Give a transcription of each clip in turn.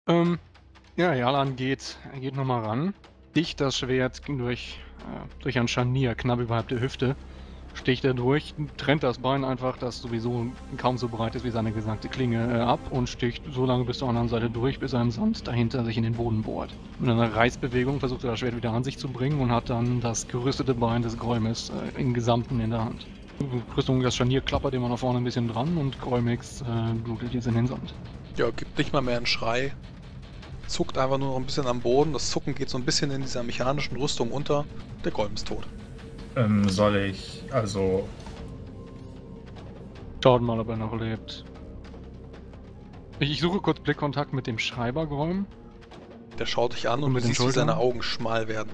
Ähm, ja, Jalan geht noch mal ran, sticht das Schwert durch ein Scharnier knapp überhalb der Hüfte, sticht er durch, trennt das Bein einfach, das sowieso kaum so breit ist wie seine gesamte Klinge, ab und sticht so lange bis zur anderen Seite durch, bis er im Sand dahinter sich in den Boden bohrt. Mit einer Reißbewegung versucht er das Schwert wieder an sich zu bringen und hat dann das gerüstete Bein des Gräumes im Gesamten in der Hand. Rüstung, das Scharnier klappert immer nach vorne ein bisschen dran und Gräumix blutet jetzt in den Sand. Ja, gibt nicht mal mehr einen Schrei. Zuckt einfach nur noch ein bisschen am Boden. Das Zucken geht so ein bisschen in dieser mechanischen Rüstung unter. Der Golem ist tot. Soll ich, also... Schaut mal, ob er noch lebt. Ich suche kurz Blickkontakt mit dem Schreibergräum. Der schaut dich an und du mit den siehst, wie Schultern? seine Augen schmal werden.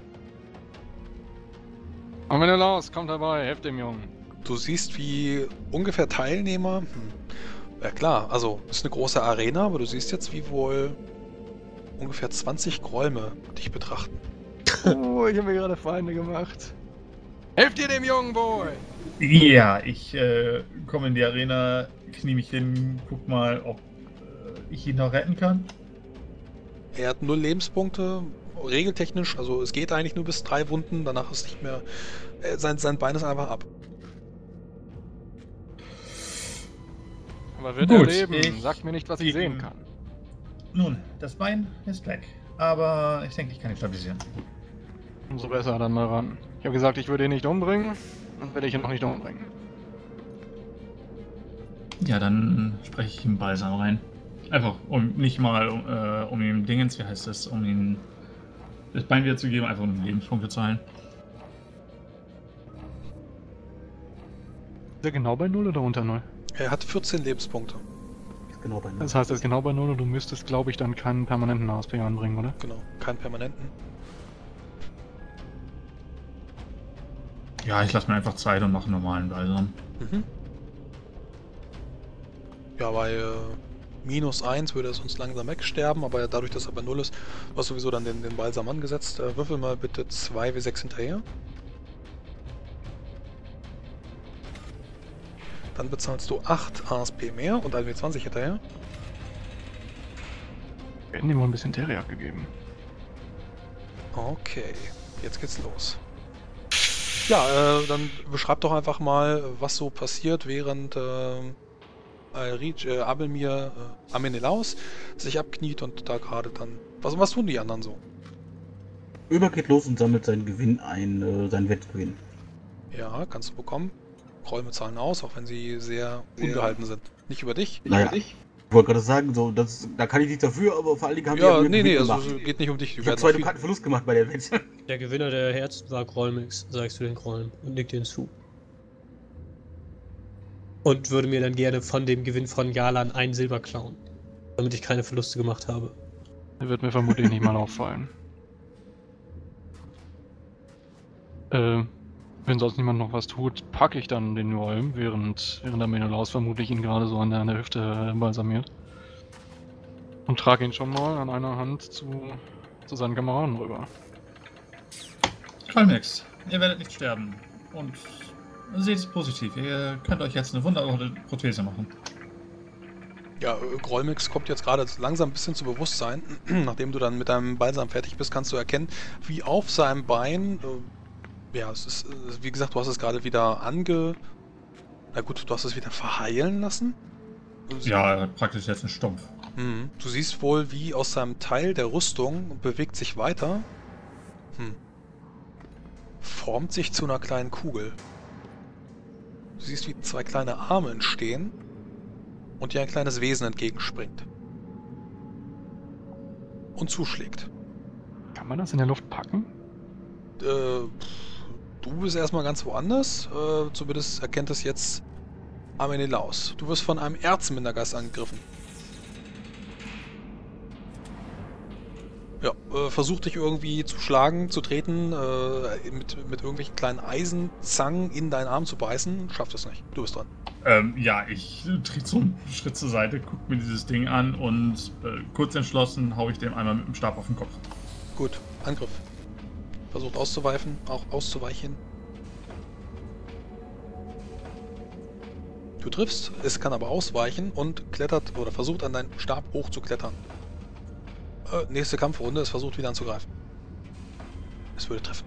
Und wenn er los, kommt herbei, helft dem Jungen. Du siehst, wie ungefähr Teilnehmer... Ja klar, also ist eine große Arena, aber du siehst jetzt, wie wohl ungefähr 20 Gräume dich betrachten. Oh, ich habe mir gerade Feinde gemacht. Helft ihr dem Jungen, Boy! Ja, ich komme in die Arena, knie mich hin, guck mal, ob ich ihn noch retten kann. Er hat 0 Lebenspunkte, regeltechnisch, also es geht eigentlich nur bis 3 Wunden, danach ist nicht mehr... Sein Bein ist einfach ab. Aber wird Gut, er leben? ich Sagt mir nicht, was ich gebe sehen ihm- kann. Nun, das Bein ist weg, aber ich denke, ich kann ihn stabilisieren. Umso besser, dann mal ran. Ich habe gesagt, ich würde ihn nicht umbringen, dann werde ich ihn noch nicht umbringen. Ja, dann spreche ich ihm Balsam rein. Einfach, um nicht mal um ihm Dingens, wie heißt das, um ihm das Bein wieder zu geben, einfach um Lebenspunkte zu heilen. Ist er genau bei 0 oder unter 0? Er hat 14 Lebenspunkte. Genau bei Das heißt, er ist genau bei 0 und du müsstest, glaube ich, dann keinen permanenten ASP anbringen, oder? Genau, keinen permanenten. Ja, ich lasse mir einfach Zeit und mache einen normalen Balsam. Mhm. Ja, bei -1 würde er sonst langsam wegsterben, aber dadurch, dass er bei 0 ist, du hast sowieso dann den Balsam angesetzt. Würfel mal bitte 2W6 hinterher. Dann bezahlst du 8 ASP mehr und 1W20 hinterher. Wir hätten ihm mal ein bisschen Teriak gegeben. Okay, jetzt geht's los. Ja, dann beschreib doch einfach mal, was so passiert, während Abelmir Amenelaus sich abkniet und da gerade dann... Was tun die anderen so? Ömer geht los und sammelt seinen Gewinn ein, seinen Wettgewinn. Ja, kannst du bekommen. Räume zahlen aus, auch wenn sie sehr ungehalten sind. Nicht über dich. Naja, ich wollte gerade sagen, so, da kann ich nichts dafür, aber vor allen Dingen haben Ja, wir nee, Gewinn also gemacht. geht nicht um dich. Ich habe 2 Dukaten Verlust gemacht bei der Wette. Der Gewinner der Herzen war Grollmix, sagst du den Grollen und nickt den zu. Und würde mir dann gerne von dem Gewinn von Jalan ein Silber klauen, damit ich keine Verluste gemacht habe. Der wird mir vermutlich nicht mal auffallen. Wenn sonst niemand noch was tut, packe ich dann den Golem, während der Menelaus vermutlich ihn gerade so an der Hüfte balsamiert. Und trage ihn schon mal an einer Hand zu seinen Kameraden rüber. Colmex, ihr werdet nicht sterben. Und seht es positiv. Ihr könnt euch jetzt eine wunderbare Prothese machen. Ja, Grollmix kommt jetzt gerade langsam ein bisschen zu Bewusstsein. Nachdem du dann mit deinem Balsam fertig bist, kannst du erkennen, wie auf seinem Bein... ja, es ist, wie gesagt, du hast es gerade wieder Na gut, du hast es wieder verheilen lassen? Ja, er hat praktisch jetzt einen Stumpf. Du siehst wohl, wie aus seinem Teil der Rüstung bewegt sich weiter. Formt sich zu einer kleinen Kugel. Du siehst, wie 2 kleine Arme entstehen und dir ein kleines Wesen entgegenspringt. Und zuschlägt. Kann man das in der Luft packen? Du bist erstmal ganz woanders. Zumindest erkennt es jetzt Amenelaus. Du wirst von einem Erzmindergeist angegriffen. Ja, versucht dich irgendwie zu schlagen, zu treten, mit irgendwelchen kleinen Eisenzangen in deinen Arm zu beißen. Schafft es nicht. Du bist dran. Ja, ich trete so einen Schritt zur Seite, gucke mir dieses Ding an und kurz entschlossen haue ich dem einmal mit dem Stab auf den Kopf. Gut, Angriff. Versucht auszuweichen, auch auszuweichen. Du triffst, es kann aber ausweichen und klettert oder versucht an deinen Stab hoch zu klettern. Nächste Kampfrunde, es versucht wieder anzugreifen. Es würde treffen.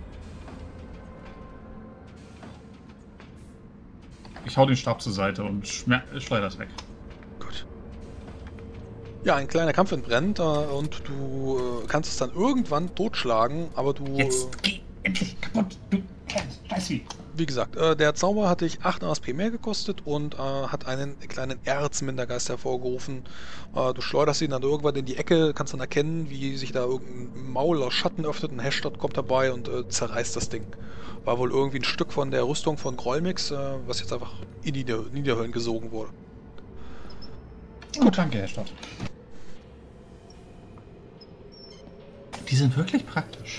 Ich hau den Stab zur Seite und schleuder das weg. Gut. Ja, ein kleiner Kampf entbrennt und du kannst es dann irgendwann totschlagen, aber du... Jetzt geh endlich kaputt, du kleines Scheißvieh. Wie gesagt, der Zauber hat dich 8 ASP mehr gekostet und hat einen kleinen Erzmindergeist hervorgerufen. Du schleuderst ihn dann irgendwann in die Ecke, kannst dann erkennen, wie sich da irgendein Maul aus Schatten öffnet, ein Hashtot kommt dabei und zerreißt das Ding. War wohl irgendwie ein Stück von der Rüstung von Grollmix, was jetzt einfach in die Niederhöllen gesogen wurde. Gut, danke, Herr Stott. Die sind wirklich praktisch.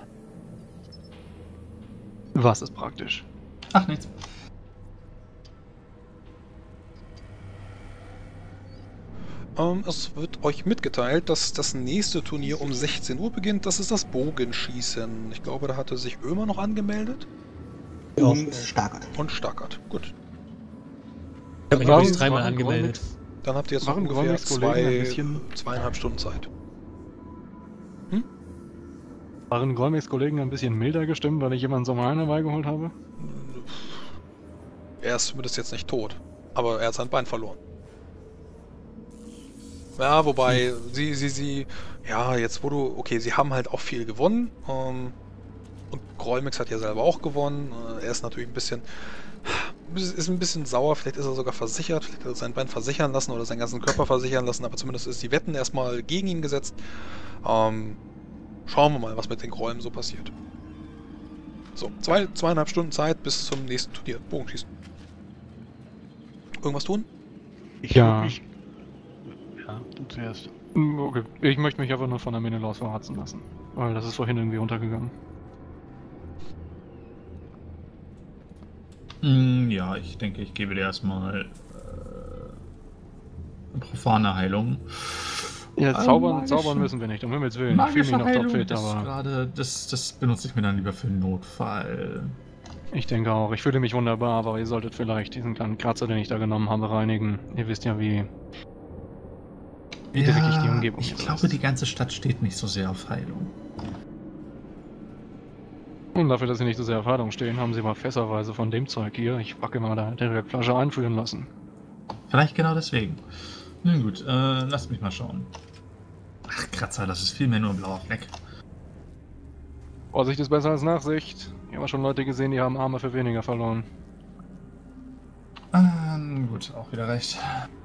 Was ist praktisch? Ach, nichts. Es wird euch mitgeteilt, dass das nächste Turnier um 16 Uhr beginnt. Das ist das Bogenschießen. Ich glaube, da hatte sich Ömer noch angemeldet. Und Starkert. Und Starkert. Gut. Ich habe mich übrigens 3-mal angemeldet. Dann habt ihr jetzt noch Waren ungefähr Grollmix Kollegen ein bisschen... 2,5 Stunden Zeit. Waren Grollmix Kollegen ein bisschen milder gestimmt, weil ich jemanden zum Heilen herbeigeholt habe? Er ist zumindest jetzt nicht tot. Aber er hat sein Bein verloren. Ja, wobei, sie, ja, jetzt wo du, okay, sie haben halt auch viel gewonnen, und Grollmix hat ja selber auch gewonnen, er ist natürlich ein bisschen sauer, vielleicht ist er sogar versichert, vielleicht hat er sein Bein versichern lassen oder seinen ganzen Körper versichern lassen, aber zumindest ist die Wetten erstmal gegen ihn gesetzt. Schauen wir mal, was mit den Grollen so passiert. So, 2,5 Stunden Zeit bis zum nächsten Turnier, Bogenschießen. Irgendwas tun? Ja. Ja, du zuerst. Okay, ich möchte mich einfach nur von der Menelaus verratzen lassen. Weil das ist vorhin irgendwie untergegangen. Ja, ich denke, ich gebe dir erstmal profane Heilung. Ja, zaubern müssen wir nicht, um Himmels Willen. Ich fühle mich noch topfit, aber... Das benutze ich mir dann lieber für einen Notfall. Ich denke auch. Ich fühle mich wunderbar, aber ihr solltet vielleicht diesen kleinen Kratzer, den ich da genommen habe, reinigen. Ihr wisst ja, wie dreckig die Umgebung ist. Ich glaube, die ganze Stadt steht nicht so sehr auf Heilung. Und dafür, dass sie nicht so sehr auf Heilung stehen, haben sie mal fässerweise von dem Zeug hier, ich packe mal da, der Flasche einführen lassen. Vielleicht genau deswegen. Nun gut, lasst mich mal schauen. Ach, Kratzer, das ist vielmehr nur ein blauer Fleck. Vorsicht ist besser als Nachsicht. Ich habe schon Leute gesehen, die haben Arme für weniger verloren. Gut, auch wieder recht.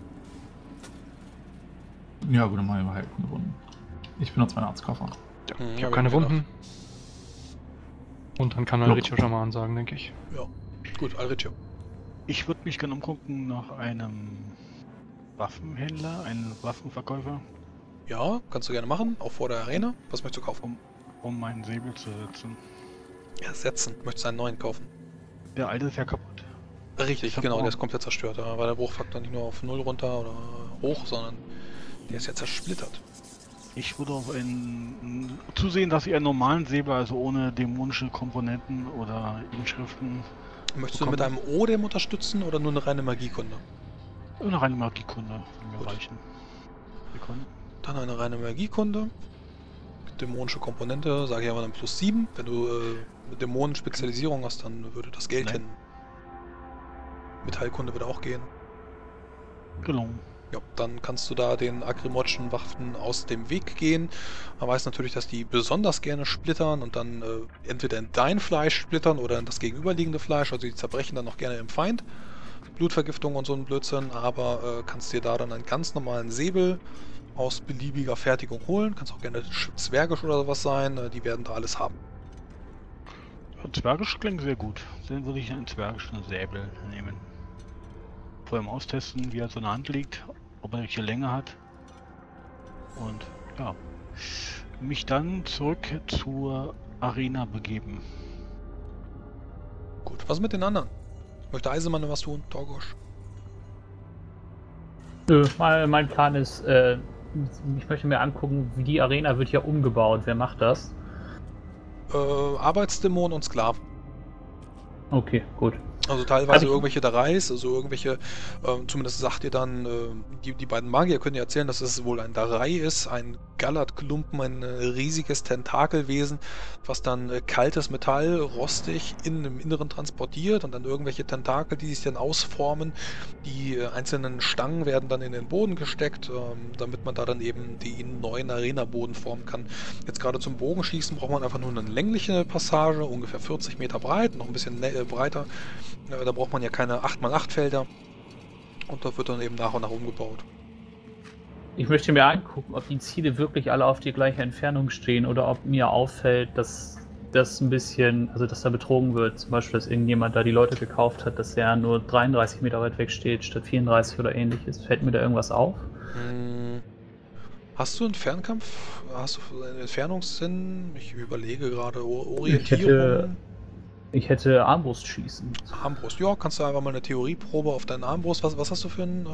Ja gut, dann machen wir mal Heilkunde Wunden. Ich benutze meinen Arztkoffer. Ja, Hm, ich hab habe keine ich mir Wunden. Und dann kann Alricio schon mal ansagen, denke ich. Ja, gut, Alricio. Ich würde mich gerne umgucken nach einem Waffenhändler, einem Waffenverkäufer, Ja, kannst du gerne machen, auch vor der Arena. Was möchtest du kaufen? um meinen Säbel zu setzen. Ja, setzen. Möchtest du einen neuen kaufen? Der alte ist ja kaputt. Richtig, hab genau, auch- der ist komplett zerstört. Da war der Bruchfaktor nicht nur auf 0 runter oder hoch, sondern der ist ja zersplittert. Ich würde auf zusehen, dass ich einen normalen Säbel, also ohne dämonische Komponenten oder Inschriften, Möchtest du mit einem Odem unterstützen oder nur eine reine Magiekunde? eine reine Magiekunde würde mir Gut. reichen. Sekunde. Dann eine reine Magiekunde. Dämonische Komponente, sage ich aber dann +7. Wenn du eine Dämonenspezialisierung hast, dann würde das gelten. Mit Heilkunde würde auch gehen. Gelungen. Ja, dann kannst du da den Agrimotschen Waffen aus dem Weg gehen. Man weiß natürlich, dass die besonders gerne splittern und dann entweder in dein Fleisch splittern oder in das gegenüberliegende Fleisch. Also die zerbrechen dann auch gerne im Feind. Blutvergiftung und so ein Blödsinn, aber kannst dir da dann einen ganz normalen Säbel aus beliebiger Fertigung holen. Kannst auch gerne zwergisch oder sowas sein. Die werden da alles haben. Ja, Zwergisch klingt sehr gut. Dann würde ich einen zwergischen Säbel nehmen. Vor allem austesten, wie er so in der Hand liegt, ob er welche Länge hat. Und ja, mich dann zurück zur Arena begeben. Gut, was mit den anderen? Möchte Eisenmann noch was tun? Torgosch? Nö, mein Plan ist, ich möchte mir angucken, wie die Arena wird ja umgebaut. Wer macht das? Arbeitsdämonen und Sklaven. Okay, gut. Also teilweise Also ich- irgendwelche Dareis, also irgendwelche, zumindest sagt ihr dann, die beiden Magier können ja erzählen, dass es wohl ein Darei ist, ein Gallert-Klumpen, ein riesiges Tentakelwesen, was dann kaltes Metall rostig im Inneren transportiert und dann irgendwelche Tentakel, die sich dann ausformen. Die einzelnen Stangen werden dann in den Boden gesteckt, damit man da dann eben den neuen Arena-Boden formen kann. Jetzt gerade zum Bogenschießen braucht man einfach nur eine längliche Passage, ungefähr 40 Meter breit, noch ein bisschen breiter. Da braucht man ja keine 8x8 Felder und da wird dann eben nach und nach umgebaut. Ich möchte mir angucken, ob die Ziele wirklich alle auf die gleiche Entfernung stehen oder ob mir auffällt, dass das ein bisschen, also dass da betrogen wird. Zum Beispiel, dass irgendjemand da die Leute gekauft hat, dass er nur 33 Meter weit weg steht, statt 34 oder ähnliches. Fällt mir da irgendwas auf? Hast du einen Fernkampf? Hast du einen Entfernungssinn? Ich überlege gerade, Orientierung. Ich hätte Armbrustschießen. Armbrust, ja, kannst du einfach mal eine Theorieprobe auf deinen Armbrust. Was hast du für einen...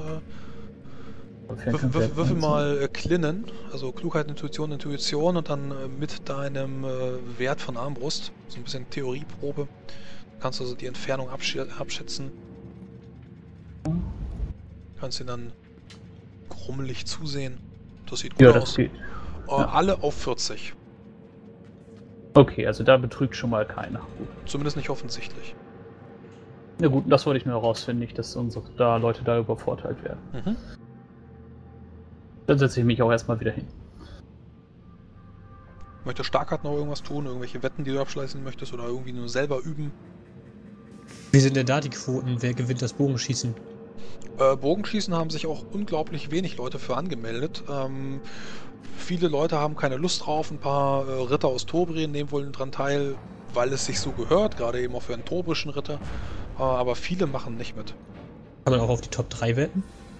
Würfel mal Klinnen, also Klugheit, Intuition und dann mit deinem Wert von Armbrust, so ein bisschen Theorieprobe. Du kannst also die Entfernung abschätzen. Kannst ihn dann grummelig zusehen. Das sieht gut aus. Geht. Ja. Alle auf 40. Okay, also da betrügt schon mal keiner. Gut. Zumindest nicht offensichtlich. Na gut, das wollte ich nur herausfinden, nicht, dass da Leute da übervorteilt werden. Mhm. Dann setze ich mich auch erstmal wieder hin. Möchtest Starkart noch irgendwas tun? Irgendwelche Wetten, die du abschließen möchtest oder irgendwie nur selber üben? Wie sind denn da die Quoten? Wer gewinnt das Bogenschießen? Bogenschießen haben sich auch unglaublich wenig Leute für angemeldet. Viele Leute haben keine Lust drauf. Ein paar Ritter aus Tobrien nehmen wohl dran teil, weil es sich so gehört, gerade eben auch für einen tobrischen Ritter. Aber viele machen nicht mit. Kann man auch auf die Top 3 wetten?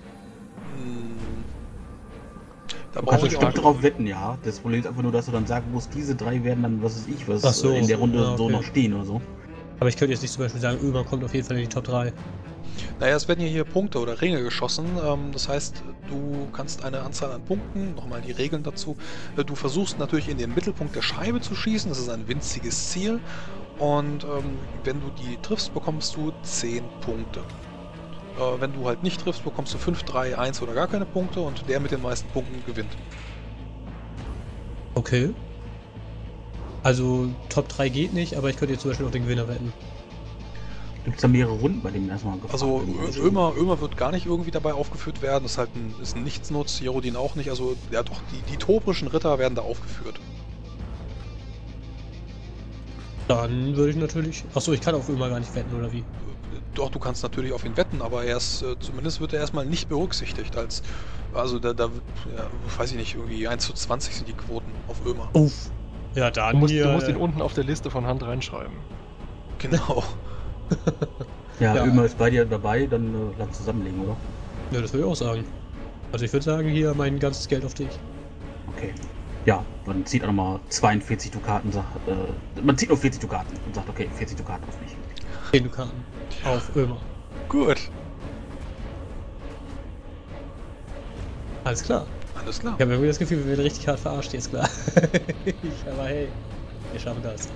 Da Du kannst brauche ich bestimmt auch... drauf wetten, ja. Das Problem ist einfach nur, dass du dann sagen musst, diese 3 werden dann, was weiß ich, was Ach so, in der Runde ja, so okay. noch stehen oder so. Aber ich könnte jetzt nicht zum Beispiel sagen, Ömer kommt auf jeden Fall in die Top 3. Naja, es werden ja hier Punkte oder Ringe geschossen. Das heißt, du kannst eine Anzahl an Punkten, nochmal die Regeln dazu. Du versuchst natürlich in den Mittelpunkt der Scheibe zu schießen. Das ist ein winziges Ziel. Und wenn du die triffst, bekommst du 10 Punkte. Wenn du halt nicht triffst, bekommst du 5, 3, 1 oder gar keine Punkte und der mit den meisten Punkten gewinnt. Okay. Also Top 3 geht nicht, aber ich könnte jetzt zum Beispiel auf den Gewinner wetten. Gibt es da mehrere Runden, bei denen erstmal gefragt Also wird? Ömer wird gar nicht irgendwie dabei aufgeführt werden. Das ist halt ein Nichtsnutz, Jerodin auch nicht. Also ja doch, die tobrischen Ritter werden da aufgeführt. Dann würde ich natürlich... Achso, ich kann auf Ömer gar nicht wetten, oder wie? Doch, du kannst natürlich auf ihn wetten, aber zumindest wird er erstmal nicht berücksichtigt als... Also da ja, weiß ich nicht, irgendwie 1:20 sind die Quoten auf Ömer. Uff. Ja, dann Du musst hier... ihn unten auf der Liste von Hand reinschreiben. Genau. Ja, Ja. Ömer ist bei dir dabei, dann lass zusammenlegen, oder? Ja, das würde ich auch sagen. Also ich würde sagen, hier mein ganzes Geld auf dich. Okay. Ja, dann zieht er nochmal 42 Dukaten, man zieht nur 40 Dukaten und sagt, okay, 40 Dukaten auf mich. 10 Dukaten auf Ömer. Gut. Alles klar. Alles klar. Ich habe irgendwie das Gefühl, wir werden richtig hart verarscht jetzt, klar. Aber hey, wir schaffen das.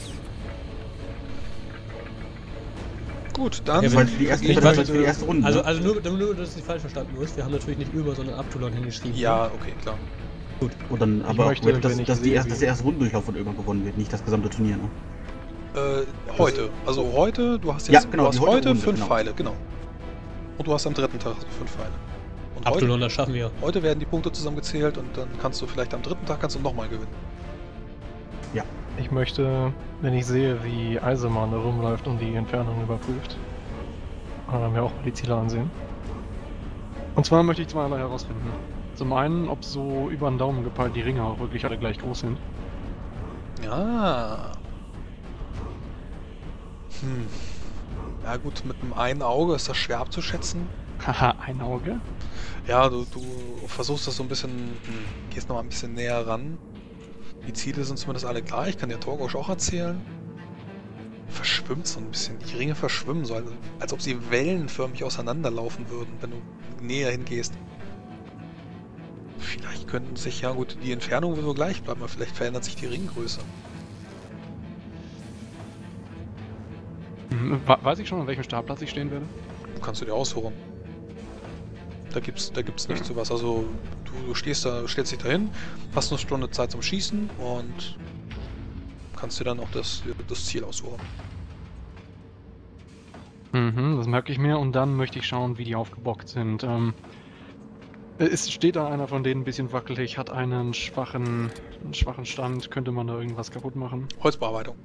Gut, dann... Ja, Das war jetzt die erste, Ich das weiß war jetzt die erste Runde. Also, ne? also nur, dass es nicht falsch verstanden ist. Wir haben natürlich nicht Ömer, sondern Abdulon hingeschrieben. Ja, okay, klar. Gut. Und dann aber auch, möchte, dass wenn ich die sehe, erste, das erste Rundendurchlauf von Ömer gewonnen wird, nicht das gesamte Turnier, ne? Heute. Also heute, du hast Ja, jetzt genau, du hast die heutige heute Runde, 5 genau. Pfeile, genau. Und du hast am dritten Tag 5 Pfeile. Und heute, Abdulon, das schaffen wir. heute werden die Punkte zusammengezählt und dann kannst du vielleicht am dritten Tag nochmal gewinnen. Ich möchte, wenn ich sehe, wie Eisenmann da rumläuft und die Entfernung überprüft, mir auch mal die Ziele ansehen. Und zwar möchte ich zweierlei herausfinden. Zum einen, ob so über den Daumen gepeilt die Ringe auch wirklich alle gleich groß sind. Ja. Ja gut, mit einem einen Auge ist das schwer abzuschätzen. Haha, ein Auge? Ja, du versuchst das so ein bisschen, gehst noch mal ein bisschen näher ran. Die Ziele sind zumindest alle gleich, kann der Torgosch auch erzählen. Verschwimmt so ein bisschen, die Ringe verschwimmen so, als ob sie wellenförmig auseinanderlaufen würden, wenn du näher hingehst. Vielleicht könnten sich, ja gut, die Entfernung wird so gleich bleiben, aber vielleicht verändert sich die Ringgröße. Weiß ich schon, an welchem Startplatz ich stehen werde? Kannst du dir aussuchen. Da gibt's nicht sowas. Also du stellst dich dahin, hast eine Stunde Zeit zum Schießen und kannst dir dann auch das Ziel aussuchen. Mhm, das merke ich mir und dann möchte ich schauen, wie die aufgebockt sind. Es steht da einer von denen ein bisschen wackelig, hat einen schwachen Stand, könnte man da irgendwas kaputt machen? Holzbearbeitung.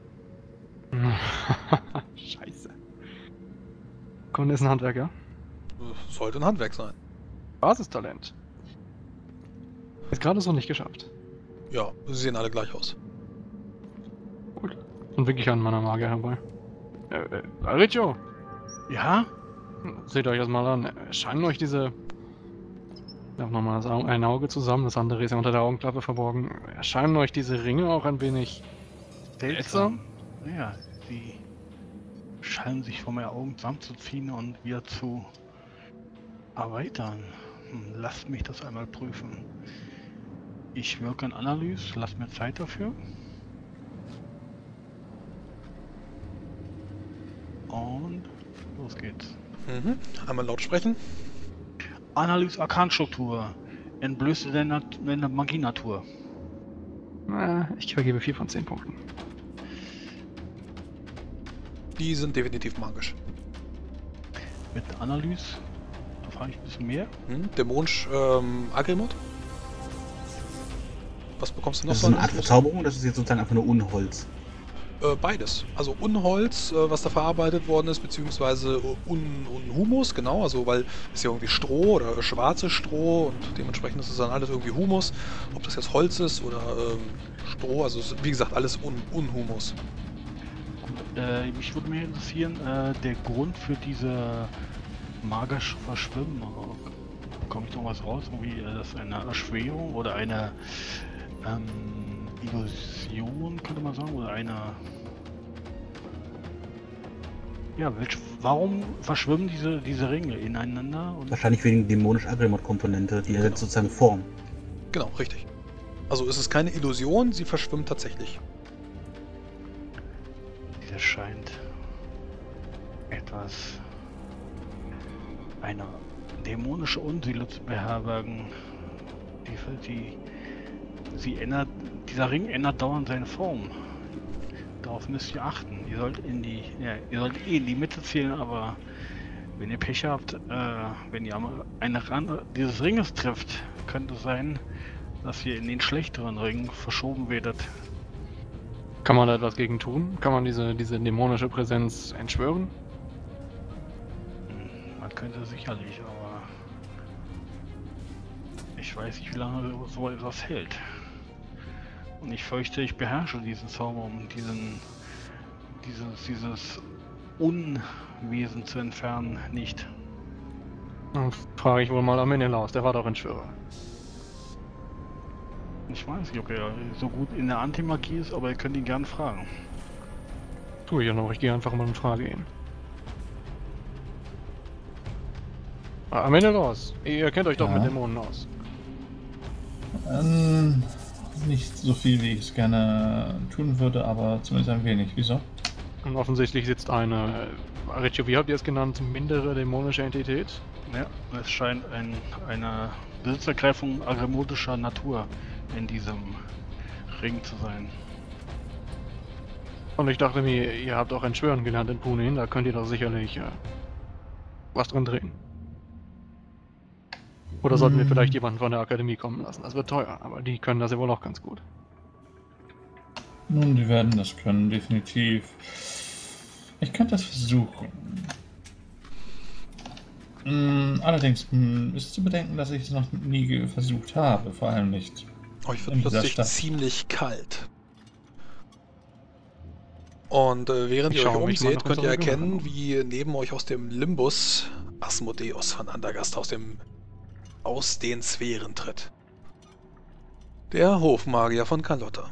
Scheiße. Kunde ist ein Handwerker. Sollte ein Handwerk sein. Basistalent. Ist gerade so nicht geschafft. Ja, sie sehen alle gleich aus. Gut. Und wirklich an meiner Magier herbei. Riccio, Ja? seht euch das mal an. Scheinen euch diese... Ich darf nochmal ein Auge zusammen, das andere ist ja unter der Augenklappe verborgen. Erscheinen euch diese Ringe auch ein wenig seltsam? Ja, sie scheinen sich vor meinen Augen zusammenzuziehen und wieder zu erweitern. Lasst mich das einmal prüfen. Ich wirke an Analyse, lasst mir Zeit dafür. Und los geht's. Mhm. Einmal laut sprechen. Analyse Arkanstruktur. Entblöße deine Magie-Natur. Ich vergebe 4 von 10 Punkten. Die sind definitiv magisch. Mit Analyse erfahre ich ein bisschen mehr. Dämonisch Agrimut. Was bekommst du noch Das ist eine Art Verzauberung, das ist jetzt sozusagen einfach nur Unholz. Beides. Also Unholz, was da verarbeitet worden ist, beziehungsweise Unhumus, genau, also weil es ja irgendwie Stroh oder schwarzes Stroh und dementsprechend ist es dann alles irgendwie Humus. Ob das jetzt Holz ist oder Stroh, also wie gesagt, alles Unhumus. Mich würde mir interessieren, der Grund für diese magische Verschwimmen. Komme ich noch was raus? Irgendwie das ist eine Erschwerung oder eine Illusion, könnte man sagen, oder eine... Ja, warum verschwimmen diese Ringe ineinander? Und Wahrscheinlich wegen dämonisch Agrimot-Komponente, die ersetzt sozusagen Form. Genau, richtig. Also es ist keine Illusion, sie verschwimmt tatsächlich. Dieser scheint eine dämonische Unseele zu beherbergen. Dieser Ring ändert dauernd seine Form. Darauf müsst ihr achten. Ihr sollt in die Mitte zählen, aber wenn ihr Pech habt, wenn ihr einen Rand dieses Ringes trifft, könnte es sein, dass ihr in den schlechteren Ring verschoben werdet. Kann man da etwas gegen tun? Kann man diese dämonische Präsenz entschwören? Man könnte sicherlich, aber ich weiß nicht, wie lange so etwas hält. Und ich fürchte, ich beherrsche diesen Zauber, um dieses Unwesen zu entfernen, nicht. Dann frage ich wohl mal Menelaus, der war doch Entschwörer. Ich weiß nicht, ob er so gut in der Antimagie ist, aber ihr könnt ihn gern fragen. Tue ich ja noch, ich gehe einfach mal in Frage hin. Menelaus, ihr kennt euch doch mit Dämonen aus. Nicht so viel, wie ich es gerne tun würde, aber zumindest ein wenig. Wieso? Und offensichtlich sitzt eine, Riccio, wie habt ihr es genannt, mindere dämonische Entität? Ja, es scheint eine Besitzergreifung agrimotischer Natur in diesem Ring zu sein. Und ich dachte mir, ihr habt auch Entschwören gelernt in Punin, da könnt ihr doch sicherlich was drin drehen. Oder sollten wir vielleicht jemanden von der Akademie kommen lassen? Das wird teuer, aber die können das ja wohl auch ganz gut. Nun, die werden das können, definitiv. Ich könnte das versuchen. Allerdings ist zu bedenken, dass ich es noch nie versucht habe, vor allem nicht. Euch wird plötzlich ziemlich kalt. Und während ihr euch umseht, könnt ihr erkennen, wie neben euch aus dem Limbus Asmodeus von Andergast aus den Sphären tritt. Der Hofmagier von Carlotta.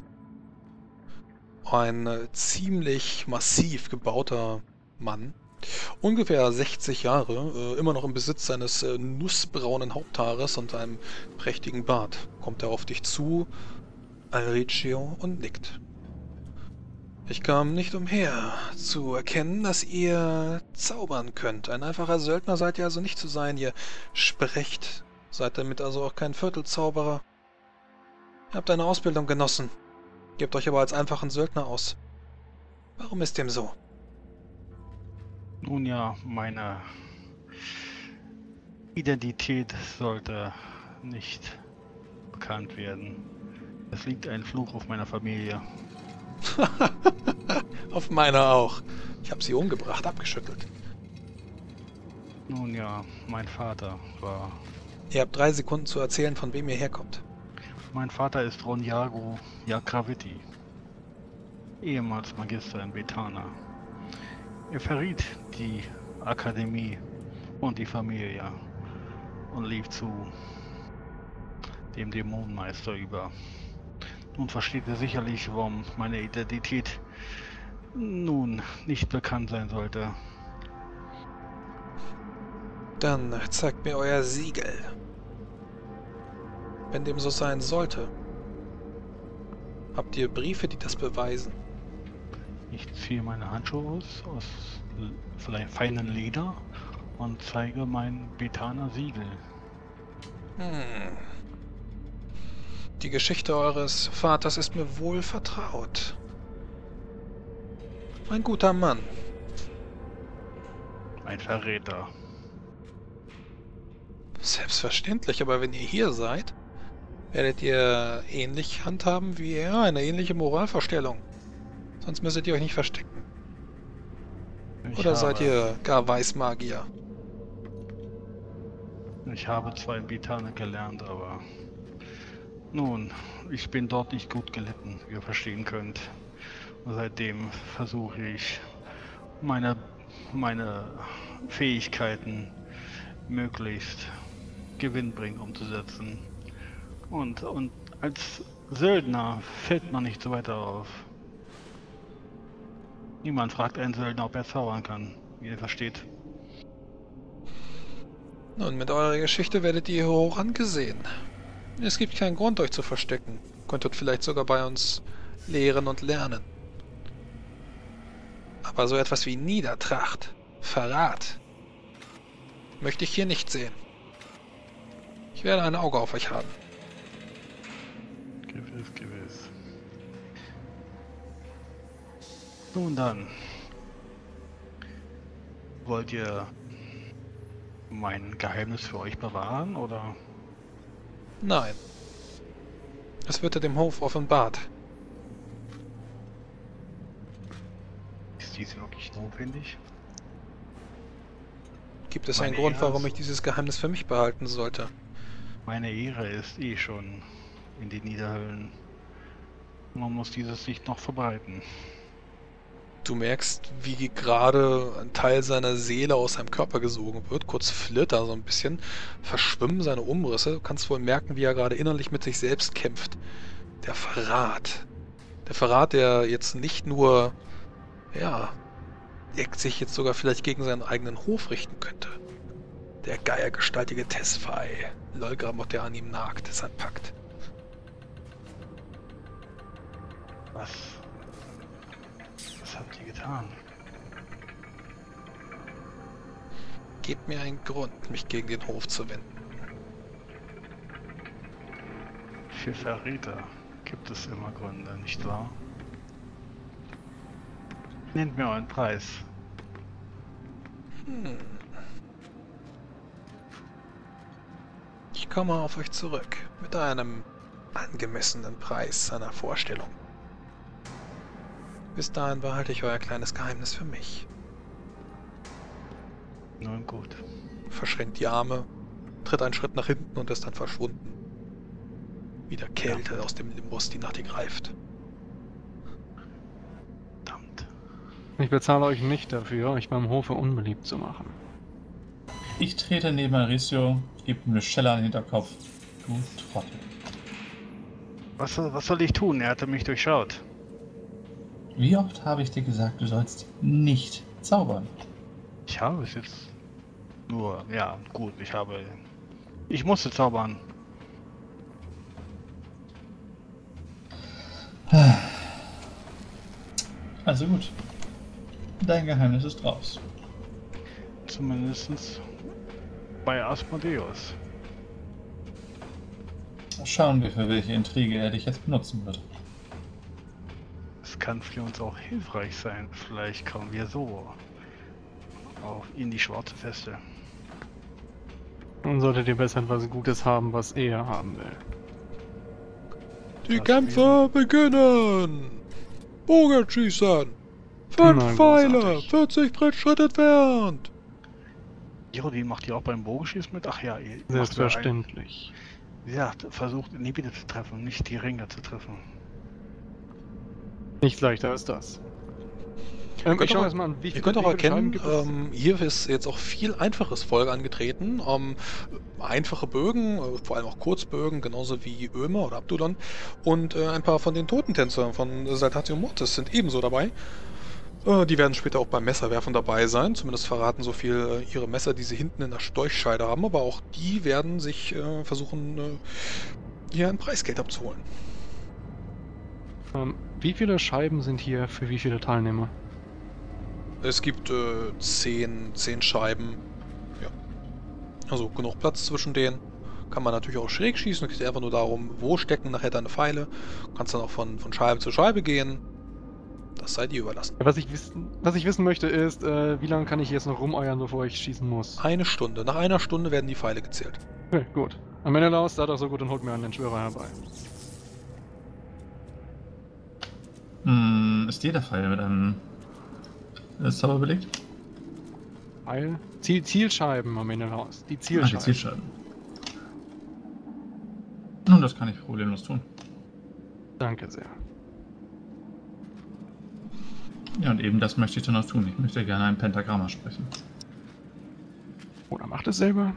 Ein ziemlich massiv gebauter Mann, ungefähr 60 Jahre, immer noch im Besitz seines nussbraunen Haupthaares und einem prächtigen Bart, kommt er auf dich zu, Alriccio, und nickt. Ich kam nicht umher, zu erkennen, dass ihr zaubern könnt. Ein einfacher Söldner seid ihr also nicht zu sein. Ihr sprecht. Seid damit also auch kein Viertelzauberer. Ihr habt eine Ausbildung genossen. Gebt euch aber als einfachen Söldner aus. Warum ist dem so? Nun ja, meine Identität sollte nicht bekannt werden. Es liegt ein Fluch auf meiner Familie. Auf meiner auch. Ich habe sie umgebracht, abgeschüttelt. Nun ja, mein Vater war... Ihr habt 3 Sekunden zu erzählen, von wem ihr herkommt. Mein Vater ist Ronjago Jakraviti, ehemals Magister in Betana. Er verriet die Akademie und die Familie und lief zu dem Dämonenmeister über. Nun versteht ihr sicherlich, warum meine Identität nun nicht bekannt sein sollte. Dann zeigt mir euer Siegel. Wenn dem so sein sollte. Habt ihr Briefe, die das beweisen? Ich ziehe meine Handschuhe aus vielleicht feinen Leder und zeige mein Betana Siegel. Die Geschichte eures Vaters ist mir wohl vertraut. Ein guter Mann. Ein Verräter. Selbstverständlich, aber wenn ihr hier seid, werdet ihr ähnlich handhaben wie er, eine ähnliche Moralvorstellung. Sonst müsstet ihr euch nicht verstecken. Oder seid ihr gar Weißmagier? Ich habe zwar in Betana gelernt, aber... Nun, ich bin dort nicht gut gelitten, wie ihr verstehen könnt. Und seitdem versuche ich, meine Fähigkeiten möglichst gewinnbringend umzusetzen. Und als Söldner fällt man nicht so weiter auf. Niemand fragt einen Söldner, ob er zaubern kann, wie ihr versteht. Nun, mit eurer Geschichte werdet ihr hoch angesehen. Es gibt keinen Grund, euch zu verstecken. Könntet vielleicht sogar bei uns lehren und lernen. Aber so etwas wie Niedertracht, Verrat, möchte ich hier nicht sehen. Ich werde ein Auge auf euch haben. Gewiss, gewiss. Nun dann. Wollt ihr mein Geheimnis für euch bewahren, oder? Nein. Es wird dem Hof offenbart. Ist dies wirklich notwendig? Gibt es Meine einen Grund, Ehre warum ist- ich dieses Geheimnis für mich behalten sollte? Meine Ehre ist eh schon in den Niederhöllen. Man muss dieses nicht noch verbreiten. Du merkst, wie gerade ein Teil seiner Seele aus seinem Körper gesogen wird. Kurz flirrt er so ein bisschen, verschwimmen seine Umrisse. Du kannst wohl merken, wie er gerade innerlich mit sich selbst kämpft. Der Verrat. Der Verrat, der jetzt nicht nur, ja, sich jetzt sogar vielleicht gegen seinen eigenen Hof richten könnte. Der geiergestaltige Tesfaye. Lolgramot, der an ihm nagt, ist ein Pakt. Was habt ihr getan? Gebt mir einen Grund, mich gegen den Hof zu wenden. Für Verräter gibt es immer Gründe, nicht wahr? Nennt mir euren Preis. Ich komme auf euch zurück mit einem angemessenen Preis einer Vorstellung. Bis dahin behalte ich euer kleines Geheimnis für mich. Nun gut. Verschränkt die Arme, tritt einen Schritt nach hinten und ist dann verschwunden. Wieder Kälte aus dem Limbus, die nach dir greift. Verdammt. Ich bezahle euch nicht dafür, euch beim Hofe unbeliebt zu machen. Ich trete neben Mauricio, gebe ihm eine Schelle an den Hinterkopf. Du Trottel. Was soll ich tun? Er hatte mich durchschaut. Wie oft habe ich dir gesagt, du sollst nicht zaubern? Ich habe es jetzt nur, ja, gut, ich musste zaubern. Also gut. Dein Geheimnis ist raus. Zumindest bei Asmodeus. Schauen wir, für welche Intrige er dich jetzt benutzen wird. Es kann für uns auch hilfreich sein. Vielleicht kommen wir so auf in die schwarze Feste. Dann solltet ihr besser etwas Gutes haben, was er haben will. Die Was Kämpfe beginnen! Bogenschießen! 5 Nein, Pfeile! großartig. 40 Schritt entfernt! Jodi macht ihr auch beim Bogenschießen mit? Ach ja, ihr macht Selbstverständlich. ja, versucht in die Mitte zu treffen, nicht die Ringer zu treffen. Nichts leichter als das. könnt Ich schaue auch- erstmal an, wie Ihr könnt auch wie viele Scheiben erkennen, gibt es? hier ist jetzt auch viel einfaches Volk angetreten. Einfache Bögen, vor allem auch Kurzbögen, genauso wie Ömer oder Abdulon. Und ein paar von den Totentänzern von Saltatio Mortis sind ebenso dabei. Die werden später auch beim Messerwerfen dabei sein. Zumindest verraten so viel ihre Messer, die sie hinten in der Storchscheide haben. Aber auch die werden sich versuchen, hier ein Preisgeld abzuholen. Wie viele Scheiben sind hier für wie viele Teilnehmer? Es gibt 10 Scheiben. Ja. Also genug Platz zwischen denen. Kann man natürlich auch schräg schießen. Es geht einfach nur darum, wo stecken nachher deine Pfeile. Du kannst dann auch von Scheibe zu Scheibe gehen. Das sei dir überlassen. Was ich wissen möchte ist, wie lange kann ich jetzt noch rumeiern, bevor ich schießen muss? 1 Stunde. Nach 1 Stunde werden die Pfeile gezählt. Okay, gut. Am Ende Menelaus, da doch so gut und holt mir einen Entschwörer herbei. Ist jeder Pfeil mit einem Zauber belegt? Pfeil? Zielscheiben am Ende raus. Die Ah, die Zielscheiben. Zielscheiben. Nun, das kann ich problemlos tun. Danke sehr. Ja, und eben das möchte ich dann auch tun. Ich möchte gerne ein Pentagramm sprechen. Oder macht es selber?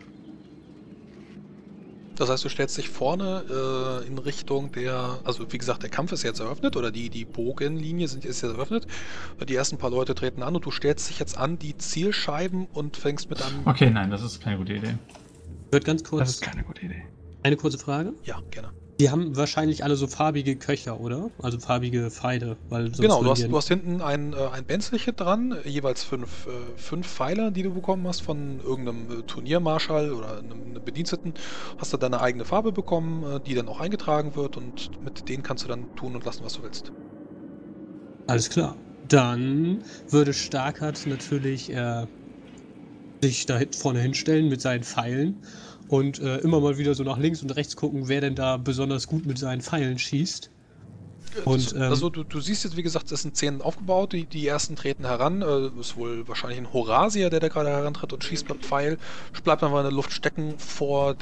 Das heißt, du stellst dich vorne in Richtung der, also wie gesagt, der Kampf ist jetzt eröffnet oder die Bogenlinie ist jetzt eröffnet. Die ersten paar Leute treten an und du stellst dich jetzt an die Zielscheiben und fängst mit einem... Okay, nein, das ist keine gute Idee. Wird ganz kurz Das ist keine gute Idee. eine kurze Frage. Ja, gerne. Die haben wahrscheinlich alle so farbige Köcher, oder? Also farbige Pfeile, weil sonst Genau, würden du hast hinten ein Bänzelchen dran, jeweils 5 Pfeile, die du bekommen hast von irgendeinem Turniermarschall oder einem Bediensteten. Hast du deine eigene Farbe bekommen, die dann auch eingetragen wird und mit denen kannst du dann tun und lassen, was du willst. Alles klar. Dann würde Starkart natürlich sich da vorne hinstellen mit seinen Pfeilen und immer mal wieder so nach links und rechts gucken, wer denn da besonders gut mit seinen Pfeilen schießt. Und, also du siehst jetzt, wie gesagt, es sind 10 aufgebaut, die ersten treten heran. Ist wohl wahrscheinlich ein Horasier, der da gerade herantritt und schießt mit Pfeil. Bleibt einfach in der Luft stecken vor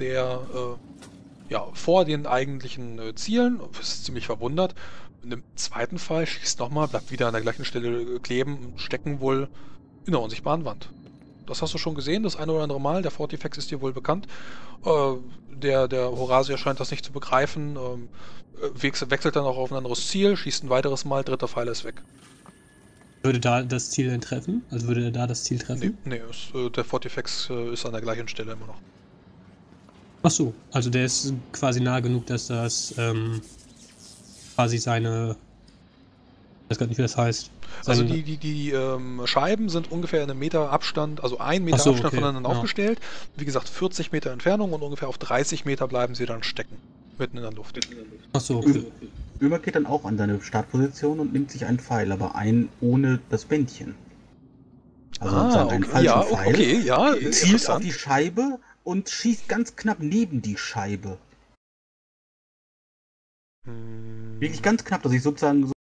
vor den eigentlichen Zielen. Ist ziemlich verwundert. In dem zweiten Pfeil schießt nochmal, bleibt wieder an der gleichen Stelle kleben, stecken wohl in der unsichtbaren Wand. Das hast du schon gesehen, das eine oder andere Mal. Der Fortifex ist dir wohl bekannt. Der Horasier scheint das nicht zu begreifen. Wechselt dann auch auf ein anderes Ziel, schießt ein weiteres Mal, dritter Pfeil ist weg. würde da das Ziel denn treffen? Also würde er da das Ziel treffen? Nee, der Fortifex ist an der gleichen Stelle immer noch. Ach so, also der ist quasi nah genug, dass das quasi seine... Ich weiß gar nicht, wie das heißt. Also Seine- die Scheiben sind ungefähr in einem Meter Abstand, also 1 Meter Ach so, Abstand okay, voneinander ja. aufgestellt. Wie gesagt, 40 Meter Entfernung und ungefähr auf 30 Meter bleiben sie dann stecken. Mitten in der Luft. Ach so, okay. Ömer geht dann auch an seine Startposition und nimmt sich einen Pfeil, aber einen ohne das Bändchen. Also sozusagen einen falschen ja, Pfeil, okay, ja, zielt auf interessant. die Scheibe und schießt ganz knapp neben die Scheibe. Hm. Wirklich ganz knapp, dass ich sozusagen so